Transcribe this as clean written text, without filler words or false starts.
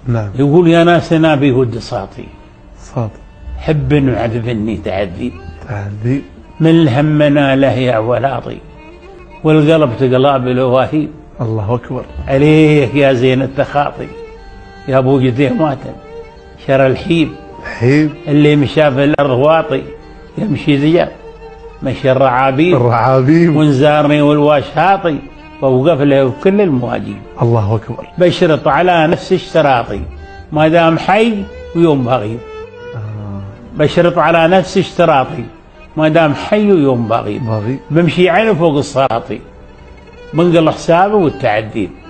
نعم. يقول يا ناس أنا بيهد صاطي صاد حب وعذبني تعذيب تعذيب من الهمنا له يا ولاطي والقلب تقلاب الأواهيب. الله أكبر. عليك يا زين التخاطي يا أبو جديه ماتن شر الحيب الحيب اللي مشى في الأرض واطي يمشي ذياب مشي الرعابيب الرعابيب وانزارني والواش هاطي ووقف له كل المواجيب. الله أكبر. بشرط على نفس اشتراطي ما دام حي ويوم بغيب. بشرط على نفس اشتراطي ما دام حي ويوم بغيب. بغيب بمشي عينه فوق الصراطي منقل حسابه والتعذيب.